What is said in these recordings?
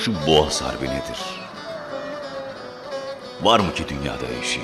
Şu Boğaz Harbi nedir? Var mı ki dünyada eşi?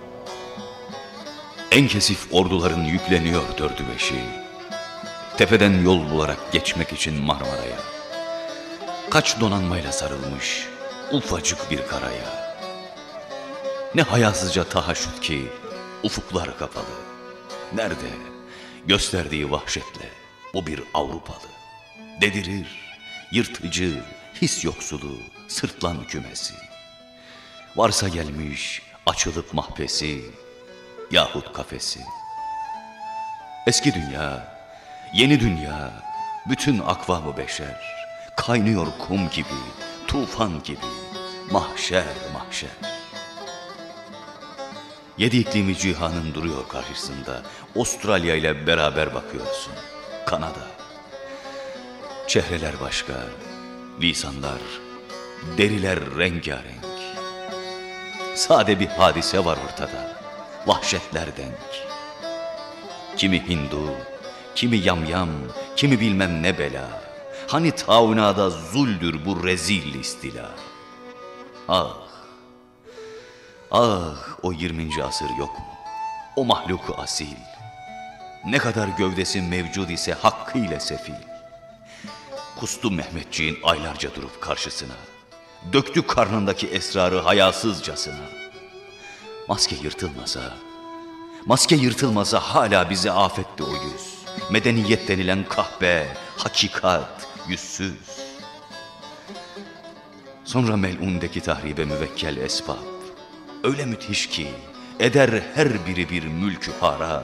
En kesif orduların yükleniyor dördü beşi. Tepeden yol bularak geçmek için Marmara'ya. Kaç donanmayla sarılmış ufacık bir karaya. Ne hayasızca tahaşüt ki ufuklar kapalı. Nerede gösterdiği vahşetle bu bir Avrupalı. Dedirir, yırtıcı, his yoksulu, sırtlan kümesi. Varsa gelmiş açılıp mahpesi yahut kafesi. Eski dünya, yeni dünya, bütün akvamı beşer. Kaynıyor kum gibi, tufan gibi, mahşer mahşer. Yedi iklimi cihanın duruyor karşısında. Avustralya ile beraber bakıyorsun. Kanada. Çehreler başka, lisanlar, deriler rengarenk. Sade bir hadise var ortada, vahşetler denk. Kimi Hindu, kimi yamyam, kimi bilmem ne bela. Hani taunada zuldür bu rezil istila. Ah, ah o 20. asır yok mu? O mahluku asil. Ne kadar gövdesi mevcud ise hakkıyla sefil. Kustu Mehmetçiğin aylarca durup karşısına. Döktü karnındaki esrarı hayasızcasına. Maske yırtılmasa hala bize afetti o yüz. Medeniyet denilen kahpe, hakikat, yüzsüz. Sonra mel'undeki tahribe müvekkel esbab. Öyle müthiş ki eder her biri bir mülkü hara.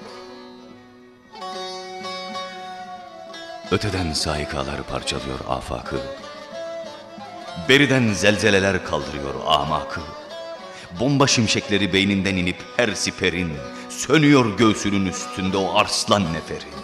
Öteden saikalar parçalıyor afakı. Beriden zelzeleler kaldırıyor amakı. Bomba şimşekleri beyninden inip her siperin, sönüyor göğsünün üstünde o arslan neferin.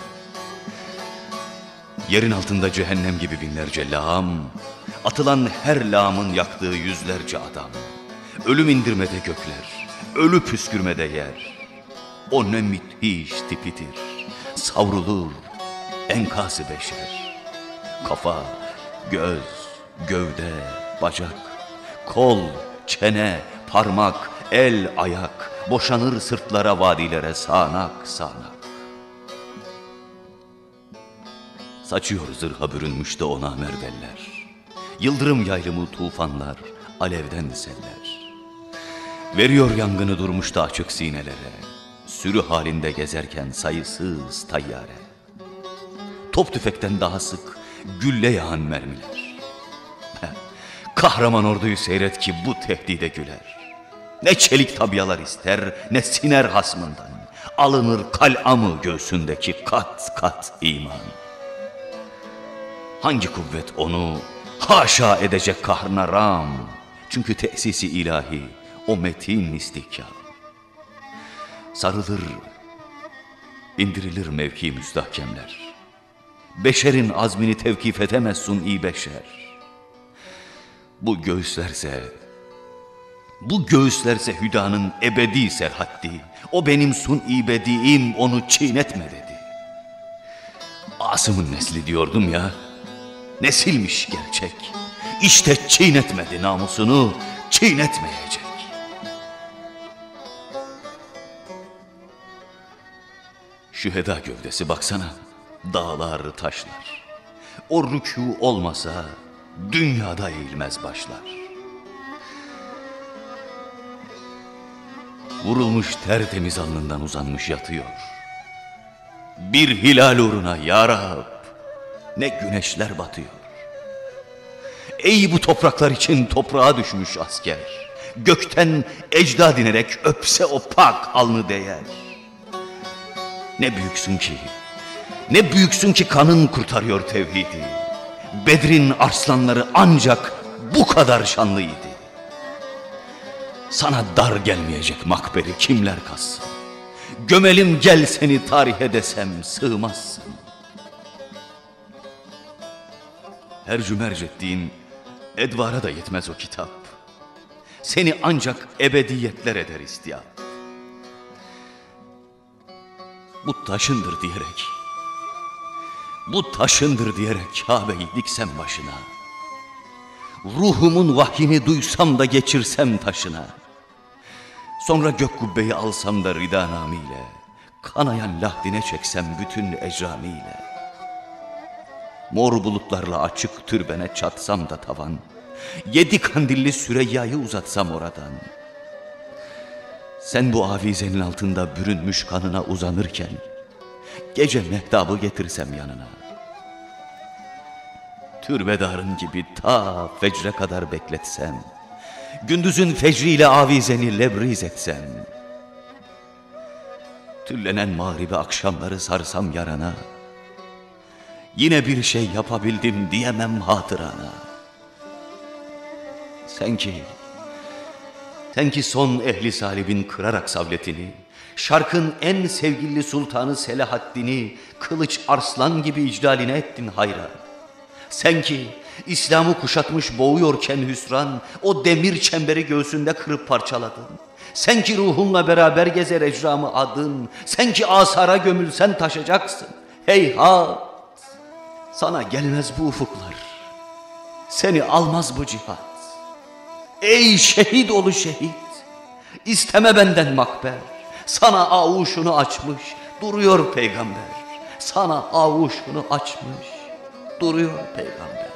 Yerin altında cehennem gibi binlerce lağım, atılan her lağımın yaktığı yüzlerce adam. Ölüm indirmede gökler, ölü püskürmede yer. O ne müthiş tipidir, savrulur enkaz-ı beşer. Kafa, göz, gövde, bacak, kol, çene, parmak, el, ayak, boşanır sırtlara, vadilere sağanak sağanak. Saçıyor zırha bürünmüş de ona merveller. Yıldırım yaylımı tufanlar, alevden seller. Veriyor yangını durmuş da açık sinelere. Sürü halinde gezerken sayısız tayyare. Top tüfekten daha sık gülle yağan mermiler. Kahraman orduyu seyret ki bu tehdide güler. Ne çelik tabyalar ister, ne siner hasmından. Alınır kal'amı göğsündeki kat kat iman. Hangi kuvvet onu haşa edecek kahrına ram? Çünkü tesisi ilahi o metin istihkam. Sarılır, indirilir mevki müstahkemler. Beşerin azmini tevkif edemez suni beşer. Bu göğüslerse hüdanın ebedi serhaddi. O benim suni bediğim, onu çiğnetme dedi. Asım'ın nesli diyordum ya, nesilmiş gerçek. İşte çiğnetmedi namusunu, çiğnetmeyecek. Şüheda gövdesi baksana, dağlar taşlar. O rükû olmasa dünyada eğilmez başlar. Vurulmuş tertemiz alnından uzanmış yatıyor. Bir hilal uğruna ya Rab, ne güneşler batıyor. Ey bu topraklar için toprağa düşmüş asker, gökten ecda dinerek öpse o pak alnı değer. Ne büyüksün ki kanın kurtarıyor tevhidi. Bedrin arslanları ancak bu kadar şanlıydı. Sana dar gelmeyecek makberi kimler kazsın? Gömelim gel seni tarihe desem sığmazsın. Her cümerc ettiğin edvara da yetmez o kitap. Seni ancak ebediyetler eder istiyap. Bu taşındır diyerek Kabe'yi diksem başına. Ruhumun vahyini duysam da geçirsem taşına. Sonra gök kubbeyi alsam da ridanamiyle, kanayan lahdine çeksem bütün ecramiyle. Mor bulutlarla açık türbene çatsam da tavan, 7 kandilli Süreyya'yı uzatsam oradan. Sen bu avizenin altında bürünmüş kanına uzanırken, gece mehtabı getirsem yanına. Türbedarın gibi ta fecre kadar bekletsem, gündüzün fecriyle avizeni lebriz etsem, tüllenen mağribi akşamları sarsam yarana, yine bir şey yapabildim diyemem hatırana. Sen ki son ehli salibin kırarak savletini, şarkın en sevgili sultanı Selahaddin'i kılıç arslan gibi iclaline ettin hayran. Sen ki İslam'ı kuşatmış boğuyorken hüsran, o demir çemberi göğsünde kırıp parçaladın. Sen ki ruhunla beraber gezer ecramı adın, sen ki asara gömülsen taşacaksın. Heyhat, sana gelmez bu ufuklar, seni almaz bu cihat. Ey şehit oğlu şehit, isteme benden makber, sana avuşunu açmış duruyor peygamber. Sana avuşunu açmış duruyor peygamber.